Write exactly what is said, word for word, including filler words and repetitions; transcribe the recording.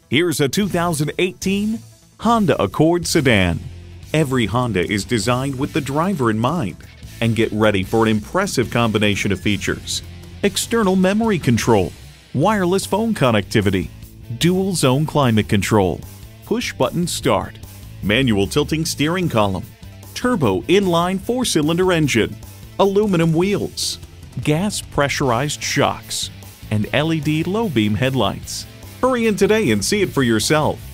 Here's a two thousand eighteen Honda Accord sedan. Every Honda is designed with the driver in mind. And get ready for an impressive combination of features: external memory control, wireless phone connectivity, dual zone climate control, push button start, manual tilting steering column, turbo inline four-cylinder engine, aluminum wheels, gas pressurized shocks, and L E D low beam headlights. Hurry in today and see it for yourself.